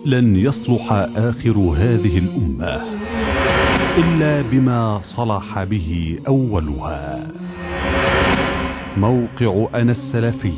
لن يصلح آخر هذه الأمة إلا بما صلح به أولها. موقع أنا السلفي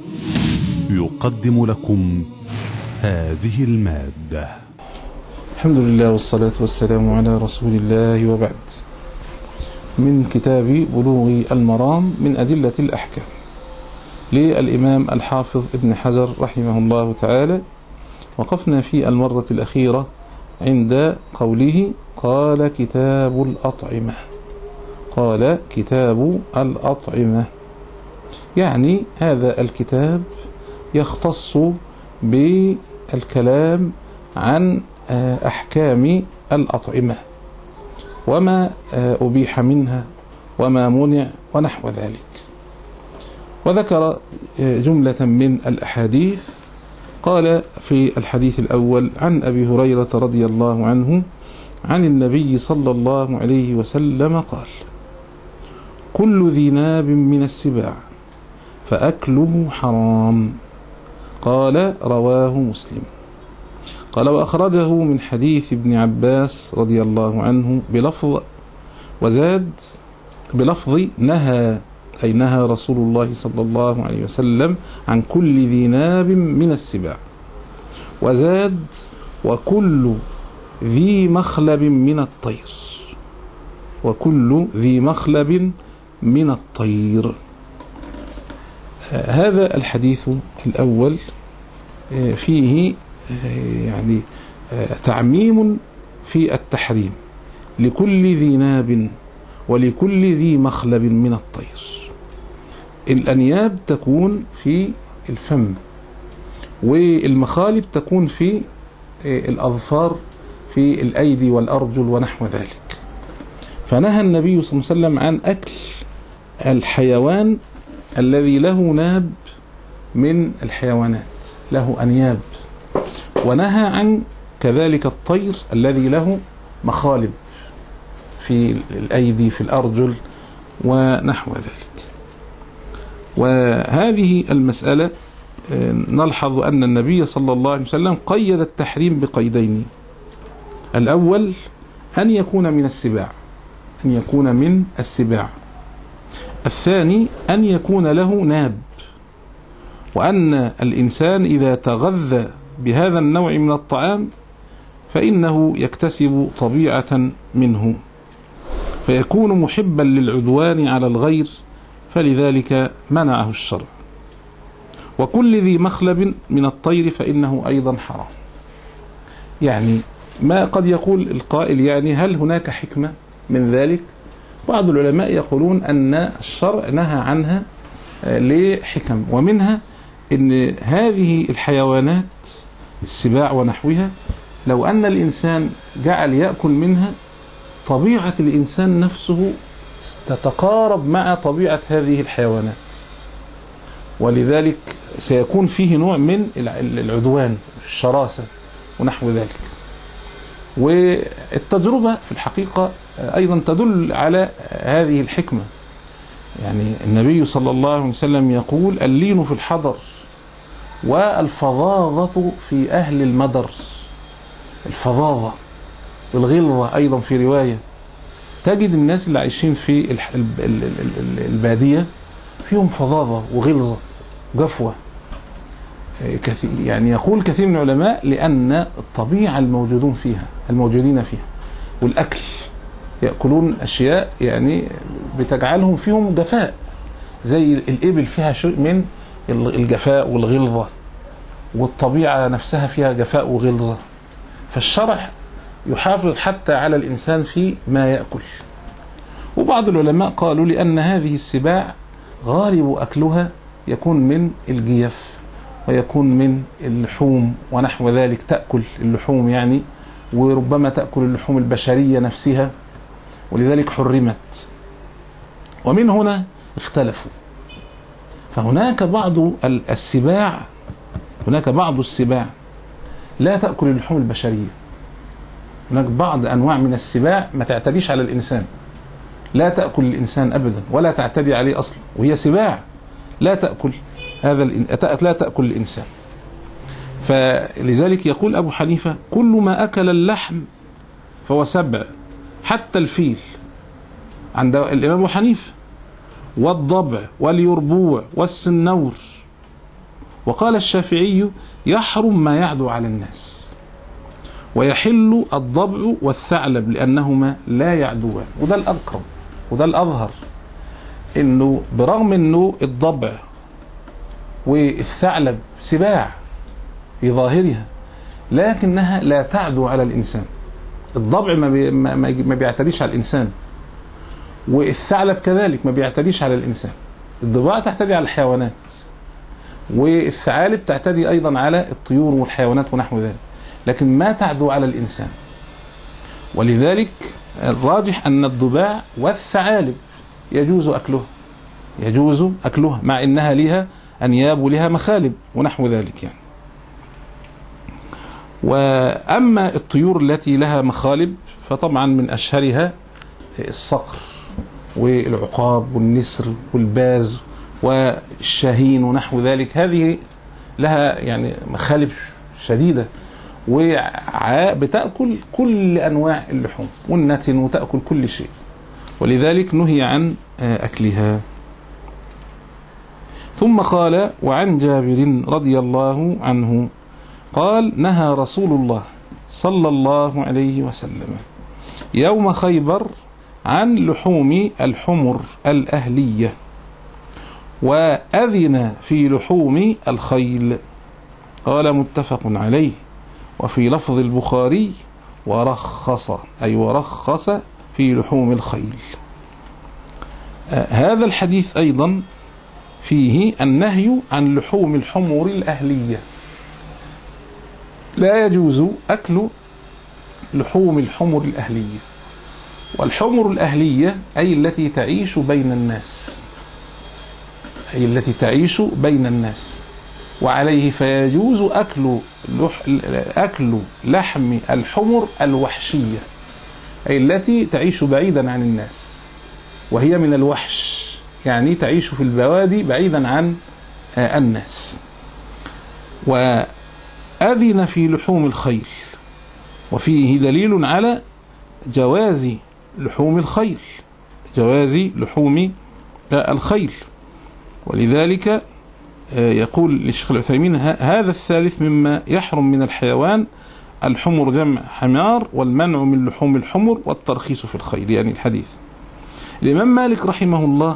يقدم لكم هذه المادة. الحمد لله والصلاة والسلام على رسول الله، وبعد. من كتاب بلوغ المرام من أدلة الأحكام للإمام الحافظ ابن حجر رحمه الله تعالى. وقفنا في المرة الأخيرة عند قوله: قال كتاب الأطعمة. قال كتاب الأطعمة، يعني هذا الكتاب يختص بالكلام عن أحكام الأطعمة وما أبيح منها وما منع ونحو ذلك. وذكر جملة من الأحاديث. قال في الحديث الأول عن أبي هريرة رضي الله عنه عن النبي صلى الله عليه وسلم قال: كل ذي ناب من السباع فأكله حرام. قال: رواه مسلم. قال: وأخرجه من حديث ابن عباس رضي الله عنه بلفظ، وزاد بلفظ نهى، أي نهى رسول الله صلى الله عليه وسلم عن كل ذي ناب من السباع. وزاد: وكل ذي مخلب من الطير. وكل ذي مخلب من الطير. هذا الحديث الأول فيه يعني تعميم في التحريم لكل ذي ناب ولكل ذي مخلب من الطير. الأنياب تكون في الفم، والمخالب تكون في الأظفار، في الأيدي والأرجل ونحو ذلك. فنهى النبي صلى الله عليه وسلم عن أكل الحيوان الذي له ناب من الحيوانات، له أنياب. ونهى عن كذلك الطير الذي له مخالب في الأيدي، في الأرجل ونحو ذلك. وهذه المسألة نلحظ أن النبي صلى الله عليه وسلم قيد التحريم بقيدين: الأول أن يكون من السباع، أن يكون من السباع. الثاني أن يكون له ناب، وأن الإنسان إذا تغذى بهذا النوع من الطعام فإنه يكتسب طبيعة منه، فيكون محبا للعدوان على الغير، فلذلك منعه الشرع. وكل ذي مخلب من الطير فإنه أيضا حرام. يعني ما قد يقول القائل: يعني هل هناك حكمة من ذلك؟ بعض العلماء يقولون أن الشرع نهى عنها لحكم، ومنها أن هذه الحيوانات السباع ونحوها لو أن الإنسان جعل يأكل منها، طبيعة الإنسان نفسه تتقارب مع طبيعة هذه الحيوانات، ولذلك سيكون فيه نوع من العدوان، الشراسة ونحو ذلك. والتجربة في الحقيقة أيضا تدل على هذه الحكمة. يعني النبي صلى الله عليه وسلم يقول: اللين في الحضر والفظاظة في أهل المدر. الفظاظة والغلظة أيضا في رواية. تجد الناس اللي عايشين في البادية فيهم فظاظة وغلظة وجفوة. يعني يقول كثير من العلماء لأن الطبيعة الموجودين فيها والأكل، يأكلون أشياء يعني بتجعلهم فيهم جفاء، زي الإبل فيها شيء من الجفاء والغلظة، والطبيعة نفسها فيها جفاء وغلظة. فالشرع يحافظ حتى على الإنسان في ما يأكل. وبعض العلماء قالوا لأن هذه السباع غالب أكلها يكون من الجيف، ويكون من اللحوم ونحو ذلك، تأكل اللحوم يعني، وربما تأكل اللحوم البشرية نفسها، ولذلك حرمت. ومن هنا اختلفوا. فهناك بعض السباع، لا تأكل اللحوم البشرية. هناك بعض أنواع من السباع ما تعتديش على الإنسان، لا تأكل الإنسان أبدا ولا تعتدي عليه أصلا، وهي سباع لا تأكل الإنسان. فلذلك يقول أبو حنيفة كل ما أكل اللحم فهو سبع، حتى الفيل عند الإمام أبو حنيفة، والضبع واليربوع والسنور. وقال الشافعي يحرم ما يعدو على الناس، ويحل الضبع والثعلب لأنهما لا يعدوان. وده الأقرب وده الأظهر، إنه برغم إنه الضبع والثعلب سباع في ظاهرها، لكنها لا تعدو على الإنسان. الضبع ما بيعتديش على الإنسان، والثعلب كذلك ما بيعتديش على الإنسان. الضباع تعتدي على الحيوانات، والثعالب تعتدي أيضا على الطيور والحيوانات ونحو ذلك، لكن ما تعدو على الإنسان. ولذلك الراجح أن الضباع والثعالب يجوز أكلها مع إنها لها أنياب ولها مخالب ونحو ذلك يعني. وأما الطيور التي لها مخالب فطبعا من أشهرها الصقر والعقاب والنسر والباز والشاهين ونحو ذلك. هذه لها يعني مخالب شديدة، وبتأكل كل أنواع اللحوم والنتن، وتأكل كل شيء، ولذلك نهي عن أكلها. ثم قال: وعن جابر رضي الله عنه قال: نهى رسول الله صلى الله عليه وسلم يوم خيبر عن لحوم الحمر الأهلية، وأذن في لحوم الخيل. قال: متفق عليه. وفي لفظ البخاري: ورخص في لحوم الخيل. هذا الحديث أيضا فيه النهي عن لحوم الحمر الأهلية. لا يجوز أكل لحوم الحمر الأهلية. والحمر الأهلية أي التي تعيش بين الناس، وعليه فيجوز أكل لحم الحمر الوحشية، أي التي تعيش بعيدا عن الناس، وهي من الوحش، يعني تعيش في البوادي بعيدا عن الناس. وأذن في لحوم الخيل، وفيه دليل على جواز لحوم الخيل. ولذلك يقول للشيخ العثيمين: هذا الثالث مما يحرم من الحيوان، الحمر جمع حمار، والمنع من لحوم الحمر والترخيص في الخيل، يعني الحديث. الإمام مالك رحمه الله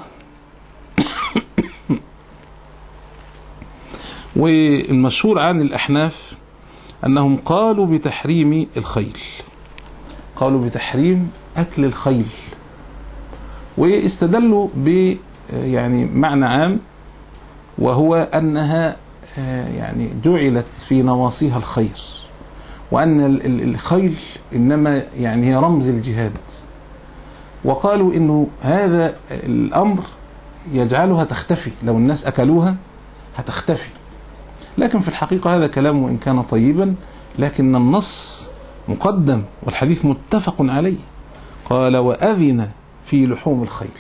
والمشهور عن الأحناف أنهم قالوا بتحريم الخيل، قالوا بتحريم أكل الخيل، واستدلوا يعني معنى عام، وهو أنها يعني جعلت في نواصيها الخير، وأن الخيل إنما يعني هي رمز الجهاد. وقالوا إنه هذا الأمر يجعلها تختفي، لو الناس أكلوها هتختفي. لكن في الحقيقة هذا كلام وإن كان طيبا، لكن النص مقدم والحديث متفق عليه. قال: وأذن في لحوم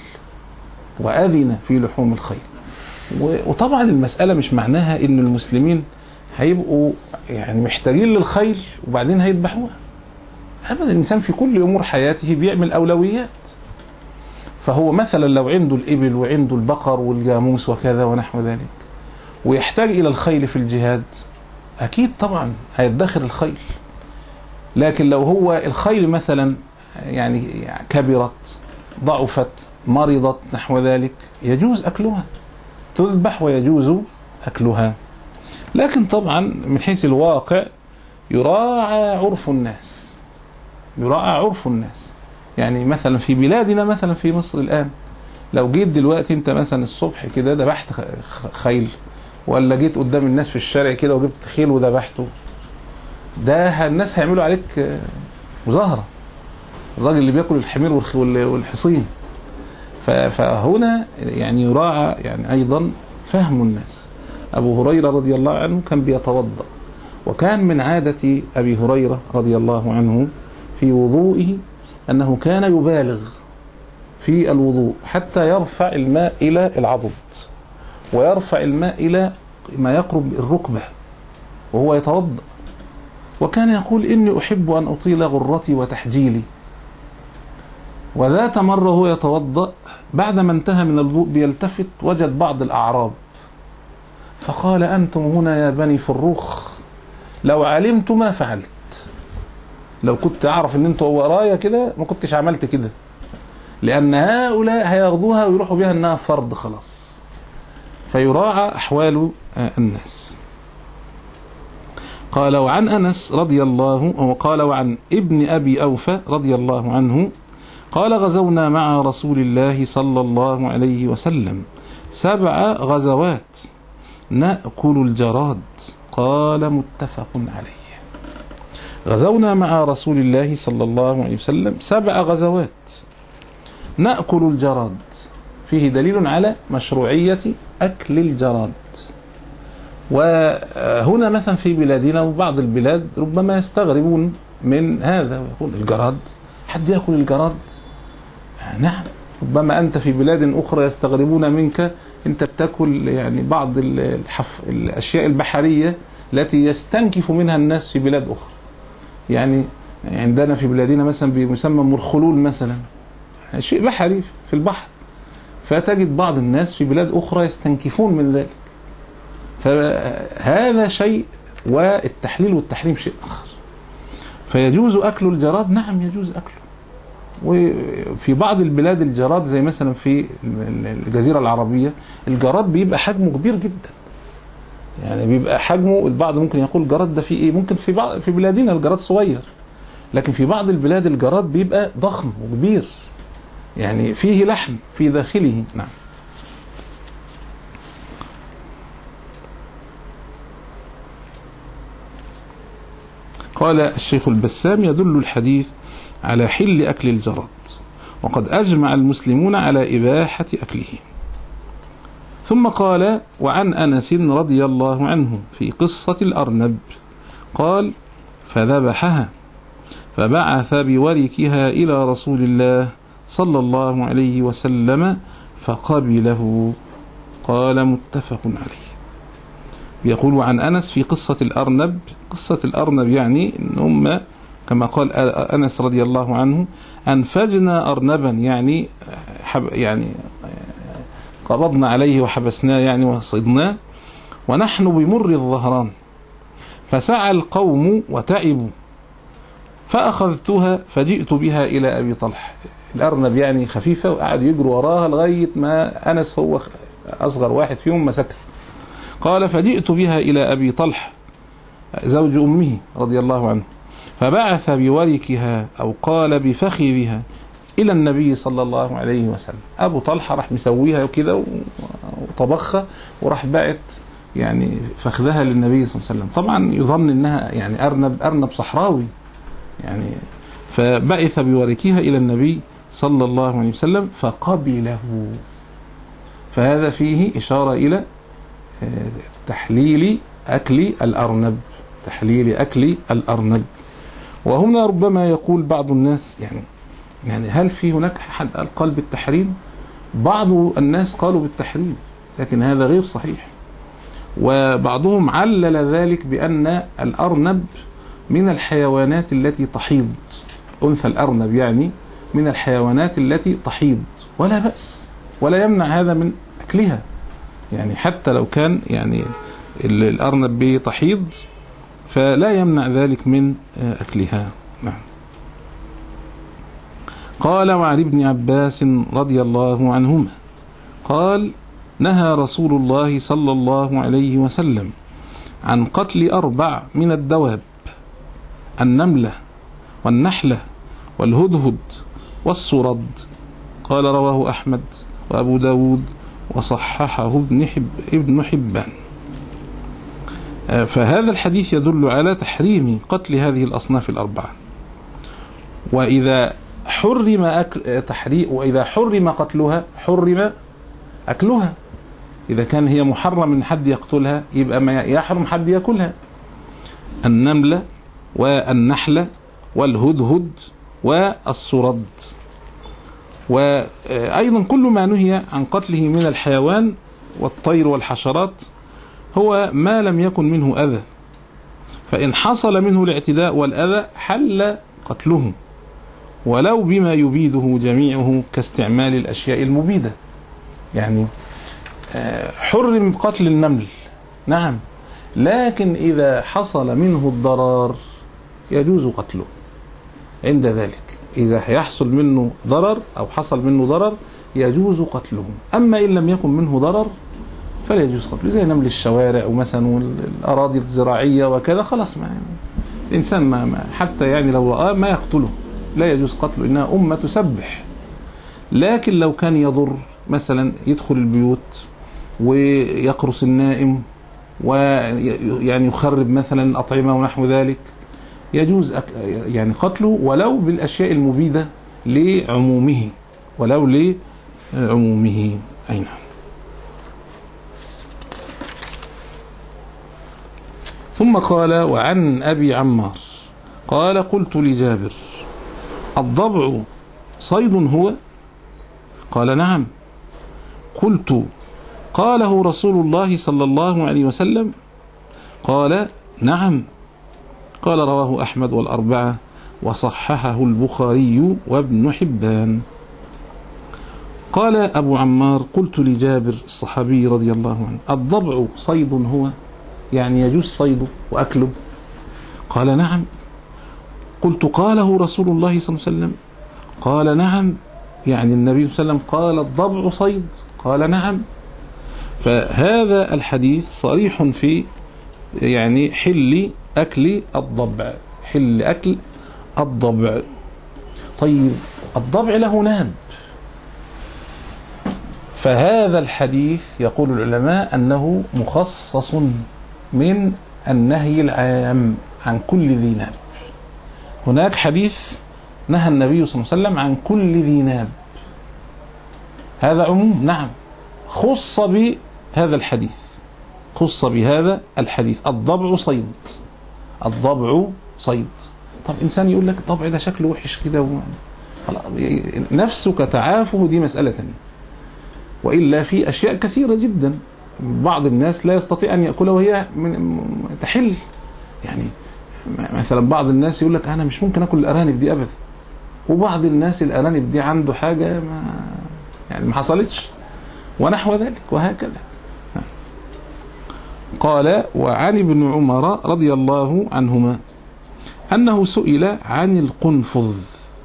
الخيل. وطبعا المسألة مش معناها إن المسلمين هيبقوا يعني محتاجين للخيل وبعدين هيذبحوها. أبدا، الإنسان في كل أمور حياته بيعمل أولويات. فهو مثلا لو عنده الإبل وعنده البقر والجاموس وكذا ونحو ذلك، ويحتاج إلى الخيل في الجهاد، أكيد طبعا هيدخر الخيل. لكن لو هو الخيل مثلا يعني كبرت، ضعفت، مرضت نحو ذلك، يجوز أكلها، تذبح ويجوز أكلها. لكن طبعا من حيث الواقع يراعى عرف الناس. يعني مثلا في بلادنا، مثلا في مصر الآن، لو جيت دلوقتي انت مثلا الصبح كده ذبحت خيل، ولا جيت قدام الناس في الشارع كده وجبت خيل وذبحته، ده الناس هيعملوا عليك مظاهرة، الراجل اللي بياكل الحمير والحصين. فهنا يعني يراعى يعني أيضا فهم الناس. أبو هريرة رضي الله عنه كان بيتوضأ، وكان من عادة أبي هريرة رضي الله عنه في وضوئه أنه كان يبالغ في الوضوء حتى يرفع الماء إلى العضد، ويرفع الماء إلى ما يقرب الركبة، وهو يتوضأ، وكان يقول إني أحب أن أطيل غرتي وتحجيلي. وذات مرة هو يتوضأ بعدما انتهى من الوضوء بيلتفت وجد بعض الأعراب فقال: أنتم هنا يا بني فروخ، لو علمت ما فعلت، لو كنت أعرف أن أنتوا ورايا كده ما كنتش عملت كده، لأن هؤلاء هياخدوها ويروحوا بها أنها فرض خلاص. فيراعى أحوال الناس. قال: وعن أنس رضي الله، وقال: وعن ابن أبي أوفى رضي الله عنه قال: غزونا مع رسول الله صلى الله عليه وسلم 7 غزوات نأكل الجراد. قال: متفق عليه. غزونا مع رسول الله صلى الله عليه وسلم 7 غزوات نأكل الجراد، فيه دليل على مشروعية أكل الجراد. وهنا مثلا في بلادنا وبعض البلاد ربما يستغربون من هذا ويقول: الجراد؟ حد يأكل الجراد؟ نعم، ربما أنت في بلاد أخرى يستغربون منك، أنت بتأكل يعني بعض الأشياء البحرية التي يستنكف منها الناس في بلاد أخرى. يعني عندنا في بلادنا مثلا بيسمى مرخلول مثلا، شيء بحري في البحر، فتجد بعض الناس في بلاد أخرى يستنكفون من ذلك. فهذا شيء، والتحليل والتحريم شيء آخر. فيجوز أكل الجراد؟ نعم يجوز أكله. وفي بعض البلاد الجراد زي مثلا في الجزيرة العربية الجراد بيبقى حجمه كبير جدا، يعني بيبقى حجمه، البعض ممكن يقول الجراد ده فيه ايه، ممكن في بلادنا الجراد صغير، لكن في بعض البلاد الجراد بيبقى ضخم وكبير، يعني فيه لحم في داخله. نعم. قال الشيخ البسام: يدل الحديث على حل أكل الجراد، وقد أجمع المسلمون على إباحة أكله. ثم قال: وعن أنس رضي الله عنه في قصة الأرنب قال: فذبحها فبعث بوركها إلى رسول الله صلى الله عليه وسلم فقبله. قال: متفق عليه. يقول عن أنس في قصة الأرنب. قصة الأرنب يعني إن هم كما قال أنس رضي الله عنه: أنفجنا أرنبا، يعني قبضنا عليه وحبسناه يعني وصيدناه، ونحن بمر الظهران، فسعى القوم وتعبوا، فأخذتها فجئت بها إلى أبي طلحة. الأرنب يعني خفيفة، وقعد يجروا وراها لغاية ما أنس هو أصغر واحد فيهم مسكها. قال: فجئت بها إلى أبي طلحة زوج أمه رضي الله عنه، فبعث بوركها أو قال بفخذها إلى النبي صلى الله عليه وسلم. أبو طلحة راح مسويها كده وطبخها، وراح بعت يعني فخذها للنبي صلى الله عليه وسلم. طبعا يظن إنها يعني أرنب صحراوي يعني، فبعث بوركها إلى النبي صلى الله عليه وسلم فقبله. فهذا فيه إشارة إلى تحليل أكل الأرنب، تحليل أكل الأرنب. وهنا ربما يقول بعض الناس يعني هل في هناك حد قال بالتحريم؟ بعض الناس قالوا بالتحريم، لكن هذا غير صحيح. وبعضهم علل ذلك بأن الأرنب من الحيوانات التي تحيض، أنثى الأرنب يعني من الحيوانات التي تحيض، ولا بأس ولا يمنع هذا من أكلها، يعني حتى لو كان يعني الأرنب بتحيض فلا يمنع ذلك من أكلها. نعم. قال: وعن ابن عباس رضي الله عنهما قال: نهى رسول الله صلى الله عليه وسلم عن قتل 4 من الدواب: النملة والنحلة والهدهد والصرد. قال: رواه أحمد وأبو داود وصححه ابن حبان. فهذا الحديث يدل على تحريم قتل هذه الأصناف 4. وإذا حرم قتلها حرم أكلها. إذا كان هي محرم من حد يقتلها يبقى ما يحرم حد يأكلها. النملة والنحلة والهدهد والصرد. وأيضا كل ما نهي عن قتله من الحيوان والطير والحشرات هو ما لم يكن منه أذى، فإن حصل منه الاعتداء والأذى حل قتله ولو بما يبيده جميعه كاستعمال الأشياء المبيدة. يعني حرم قتل النمل نعم، لكن إذا حصل منه الضرر يجوز قتله عند ذلك. إذا يحصل منه ضرر أو حصل منه ضرر يجوز قتله. أما إن لم يكن منه ضرر فلا يجوز قتله، زي نمل الشوارع ومثلا الأراضي الزراعية وكذا، خلاص ما الإنسان ما حتى يعني لو رآه ما يقتله، لا يجوز قتله، إنها أمة تسبح. لكن لو كان يضر مثلا يدخل البيوت ويقرص النائم ويعني يخرب مثلا الأطعمة ونحو ذلك يجوز يعني قتله ولو بالأشياء المبيدة لعمومه، ولو لعمومه. أي نعم. ثم قال: وعن أبي عمار قال: قلت لجابر: الضبع صيد هو؟ قال: نعم. قلت: قاله رسول الله صلى الله عليه وسلم؟ قال: نعم. قال: رواه أحمد والأربعة وصححه البخاري وابن حبان. قال أبو عمار: قلت لجابر الصحابي رضي الله عنه: الضبع صيد هو؟ يعني يجوز صيده وأكله؟ قال: نعم. قلت: قاله رسول الله صلى الله عليه وسلم؟ قال: نعم. يعني النبي صلى الله عليه وسلم قال الضبع صيد؟ قال: نعم. فهذا الحديث صريح في يعني حل أكل الضبع، حل أكل الضبع. طيب الضبع له ناب، فهذا الحديث يقول العلماء أنه مخصص من النهي العام عن كل ذي ناب. هناك حديث نهى النبي صلى الله عليه وسلم عن كل ذي ناب، هذا عموم نعم، خص بهذا الحديث، خص بهذا الحديث. الضبع صيد، الضبع صيد. طب إنسان يقول لك الضبع ده شكله وحش كده نفسك تعافه، دي مسألة تانية. وإلا في أشياء كثيرة جدا بعض الناس لا يستطيع أن يأكلها وهي تحل. يعني مثلا بعض الناس يقول لك أنا مش ممكن أكل الأرانب دي أبدا، وبعض الناس الأرانب دي عنده حاجة ما حصلتش ونحو ذلك وهكذا. قال: وعن ابن عمر رضي الله عنهما أنه سئل عن القنفذ.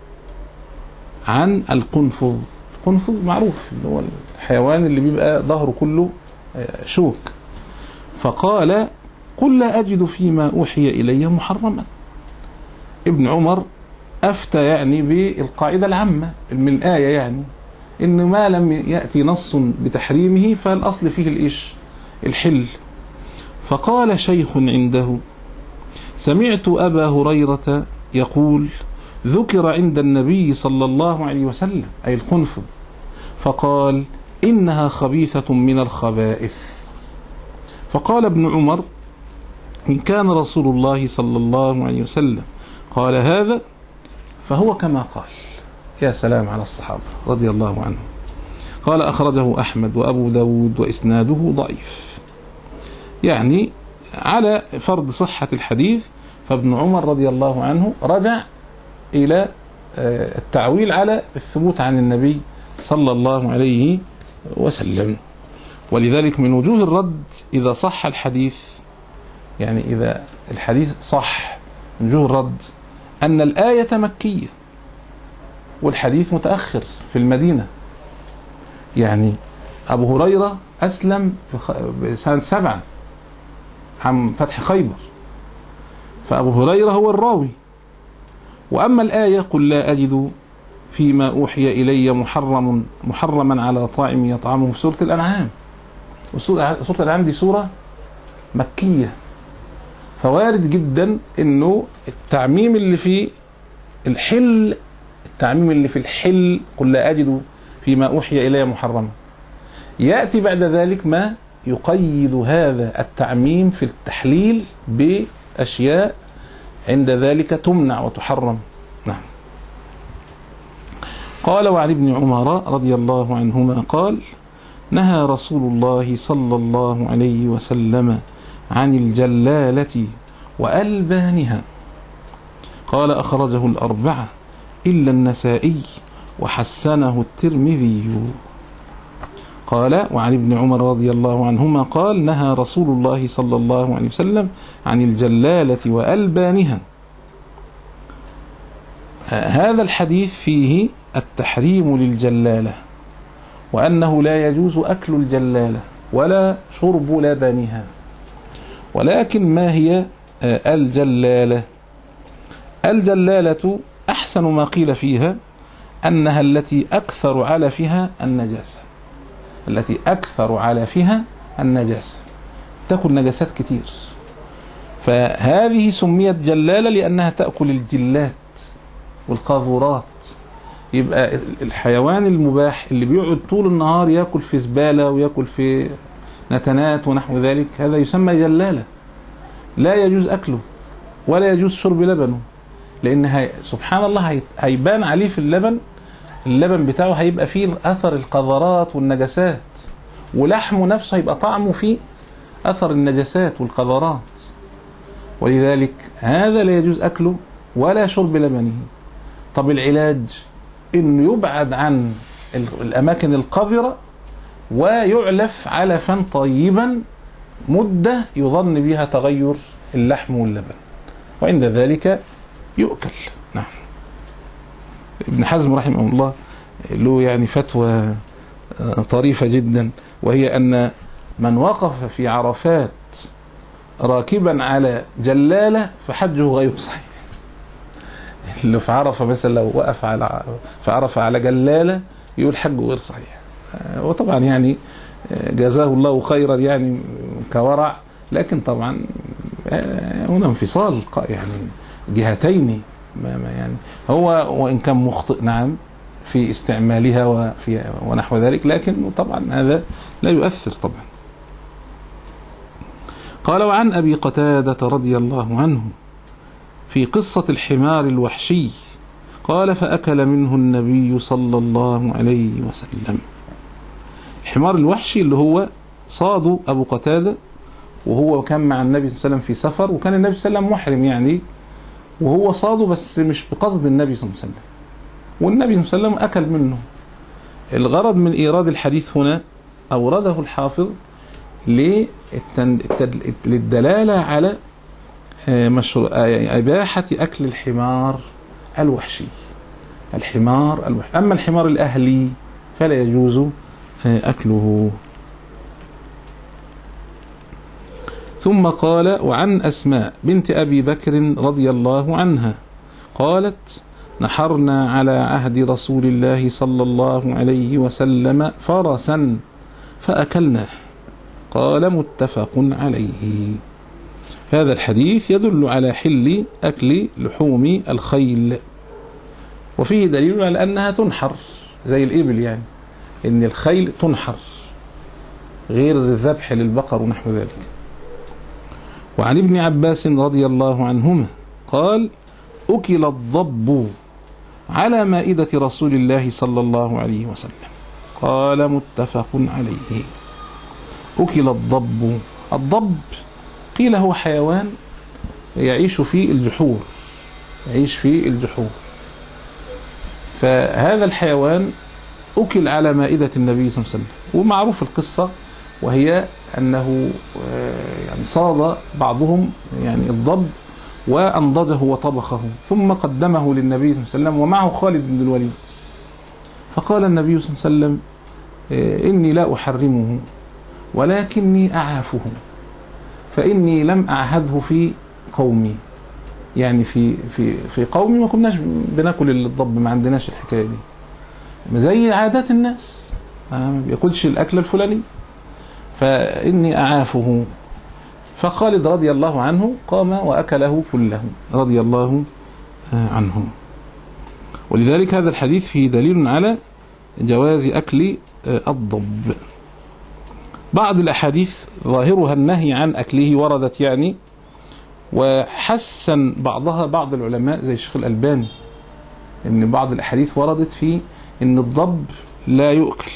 عن القنفذ، القنفذ معروف اللي هو الحيوان اللي بيبقى ظهره كله شوك. فقال: قل لا أجد فيما أوحي إلي محرما. ابن عمر أفتى يعني بالقاعدة العامة من الآية، يعني إن ما لم يأتي نص بتحريمه فالأصل فيه الإيش؟ الحل. فقال شيخ عنده: سمعت أبا هريرة يقول: ذكر عند النبي صلى الله عليه وسلم، أي القنفذ، فقال: إنها خبيثة من الخبائث. فقال ابن عمر: إن كان رسول الله صلى الله عليه وسلم قال هذا فهو كما قال. يا سلام على الصحابة رضي الله عنهم. قال: أخرجه أحمد وأبو داود وإسناده ضعيف. يعني على فرض صحة الحديث فابن عمر رضي الله عنه رجع إلى التعويل على الثبوت عن النبي صلى الله عليه وسلم. ولذلك من وجوه الرد إذا صح الحديث، يعني إذا الحديث صح، من وجوه الرد أن الآية مكية والحديث متأخر في المدينة. يعني أبو هريرة أسلم في سنة 7 عن فتح خيبر، فأبو هريرة هو الراوي. وأما الآية: قل لا أجد فيما أوحي إلي محرما على طاعم يطعمه، في سورة الأنعام. وسورة الأنعام دي سورة مكية، فوارد جدا إنه التعميم اللي في الحل، التعميم اللي في الحل قل لا أجد فيما أوحي إلي محرما، يأتي بعد ذلك ما يقيد هذا التعميم في التحليل بأشياء عند ذلك تمنع وتحرم. نعم. قال: وعن ابن عمر رضي الله عنهما قال: نهى رسول الله صلى الله عليه وسلم عن الجلالة وألبانها. قال أخرجه الأربعة إلا النسائي وحسنه الترمذي. قال وعن ابن عمر رضي الله عنهما قال نهى رسول الله صلى الله عليه وسلم عن الجلالة وألبانها. هذا الحديث فيه التحريم للجلالة، وأنه لا يجوز أكل الجلالة ولا شرب لبنها. ولكن ما هي الجلالة؟ الجلالة أحسن ما قيل فيها أنها التي أكثر علفها النجاسة، التي أكثر علفها النجاسة، تأكل نجاسات كتير، فهذه سميت جلالة لأنها تأكل الجلات والقاذورات. يبقى الحيوان المباح اللي بيقعد طول النهار يأكل في زبالة ويأكل في نتنات ونحو ذلك، هذا يسمى جلالة، لا يجوز أكله ولا يجوز شرب لبنه، لأن سبحان الله هيبان عليه في اللبن بتاعه هيبقى فيه أثر القذرات والنجاسات، ولحمه نفسه هيبقى طعمه فيه أثر النجاسات والقذرات. ولذلك هذا لا يجوز أكله ولا شرب لبنه. طب العلاج إنه يبعد عن الأماكن القذرة ويعلف علفا طيبا مدة يظن بها تغير اللحم واللبن، وعند ذلك يؤكل. نعم. ابن حزم رحمه الله له يعني فتوى طريفة جدا، وهي أن من وقف في عرفات راكبا على جلالة فحجه غير صحيح. اللي في عرفة مثلا لو وقف في عرفة على جلالة يقول حجه غير صحيح. وطبعا يعني جزاه الله خيرا يعني كورع، لكن طبعا هنا انفصال يعني جهتين، يعني هو وإن كان مخطئ نعم في استعمالها ونحو ذلك، لكن طبعا هذا لا يؤثر طبعا. قال وعن أبي قتادة رضي الله عنه في قصة الحمار الوحشي قال فأكل منه النبي صلى الله عليه وسلم. الحمار الوحشي اللي هو صاد أبو قتادة، وهو كان مع النبي صلى الله عليه وسلم في سفر، وكان النبي صلى الله عليه وسلم محرم يعني، وهو صاده بس مش بقصد النبي صلى الله عليه وسلم، والنبي صلى الله عليه وسلم أكل منه. الغرض من إيراد الحديث هنا أورده الحافظ للدلالة على إباحة أكل الحمار الوحشي. أما الحمار الأهلي فلا يجوز أكله. ثم قال وعن أسماء بنت أبي بكر رضي الله عنها قالت نحرنا على عهد رسول الله صلى الله عليه وسلم فرسا فأكلناه. قال متفق عليه. هذا الحديث يدل على حل أكل لحوم الخيل، وفيه دليل على أنها تنحر زي الإبل، يعني إن الخيل تنحر غير الذبح للبقر ونحو ذلك. وعن ابن عباس رضي الله عنهما قال أكل الضب على مائدة رسول الله صلى الله عليه وسلم. قال متفق عليه. أكل الضب. الضب قيل هو حيوان يعيش في الجحور، فهذا الحيوان أكل على مائدة النبي صلى الله عليه وسلم. ومعروف القصة، وهي أنه يعني صاد بعضهم يعني الضب وأنضجه وطبخه، ثم قدمه للنبي صلى الله عليه وسلم ومعه خالد بن الوليد، فقال النبي صلى الله عليه وسلم إني لا أحرمه ولكني أعافه، فإني لم أعهده في قومي، يعني في قومي ما كناش بناكل الضب، ما عندناش الحكاية دي زي عادات الناس، ما بياكلش الأكل الفلاني، فإني أعافه. فخالد رضي الله عنه قام وأكله كله رضي الله عنه. ولذلك هذا الحديث فيه دليل على جواز أكل الضب. بعض الأحاديث ظاهرها النهي عن أكله وردت يعني، وحسن بعضها بعض العلماء زي الشيخ الألباني، إن بعض الأحاديث وردت في إن الضب لا يؤكل،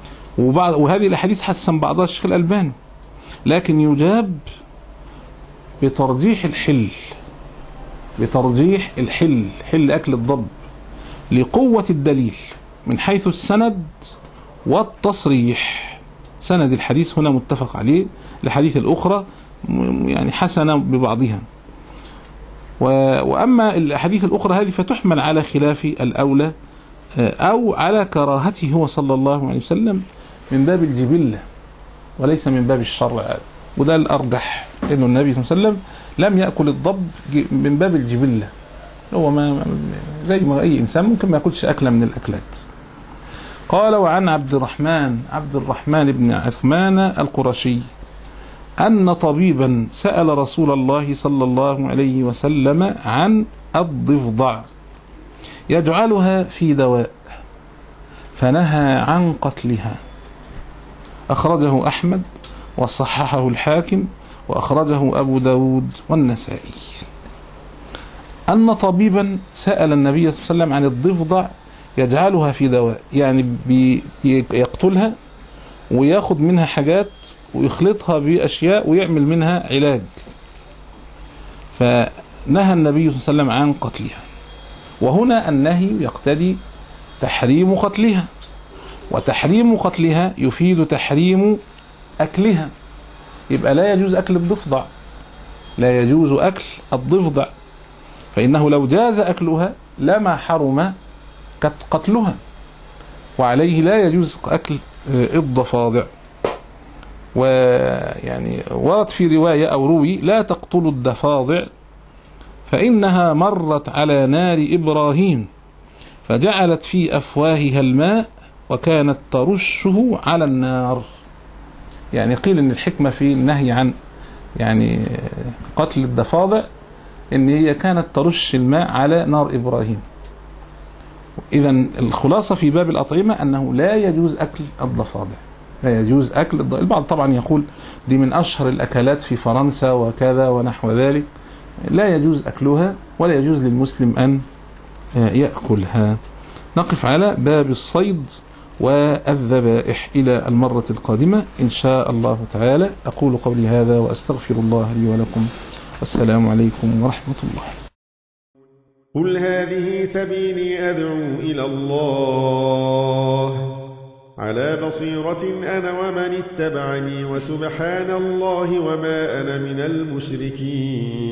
وهذه الأحاديث حسن بعضها الشيخ الألباني، لكن يجاب بترجيح الحل، بترجيح الحل، حل أكل الضب، لقوة الدليل من حيث السند والتصريح. سند الحديث هنا متفق عليه، الحديث الأخرى يعني حسنة ببعضها. وأما الأحاديث الأخرى هذه فتحمل على خلاف الأولى أو على كراهته هو صلى الله عليه وسلم من باب الجبلة وليس من باب الشرع، وده الأرجح، لأنه النبي صلى الله عليه وسلم لم يأكل الضب من باب الجبلة، هو ما زي ما أي إنسان ممكن ما يأكلش أكلة من الأكلات. قال: وعن عبد الرحمن بن عثمان القرشي أن طبيبا سأل رسول الله صلى الله عليه وسلم عن الضفدع يجعلها في دواء فنهى عن قتلها. أخرجه أحمد وصححه الحاكم وأخرجه أبو داود والنسائي. أن طبيبا سأل النبي صلى الله عليه وسلم عن الضفدع يجعلها في دواء، يعني يقتلها وياخد منها حاجات ويخلطها بأشياء ويعمل منها علاج، فنهى النبي صلى الله عليه وسلم عن قتلها. وهنا النهي يقتضي تحريم قتلها، وتحريم قتلها يفيد تحريم أكلها، يبقى لا يجوز أكل الضفدع، لا يجوز أكل الضفدع، فإنه لو جاز أكلها لما حرم قتلها، وعليه لا يجوز أكل الضفادع. ويعني ورد في رواية أو روي: لا تقتلوا الضفادع فإنها مرت على نار إبراهيم فجعلت في أفواهها الماء وكانت ترشه على النار. يعني قيل إن الحكمة في النهي عن يعني قتل الضفادع إن هي كانت ترش الماء على نار إبراهيم. إذن الخلاصة في باب الأطعمة أنه لا يجوز أكل الضفادع، لا يجوز أكل الضفادع. البعض طبعا يقول دي من أشهر الأكلات في فرنسا وكذا ونحو ذلك، لا يجوز أكلها ولا يجوز للمسلم أن يأكلها. نقف على باب الصيد والذبائح إلى المرة القادمة إن شاء الله تعالى. أقول قولي هذا وأستغفر الله لي ولكم، والسلام عليكم ورحمة الله. قل هذه سبيلي أدعو إلى الله على بصيرة أنا ومن اتبعني، وسبحان الله وما أنا من المشركين.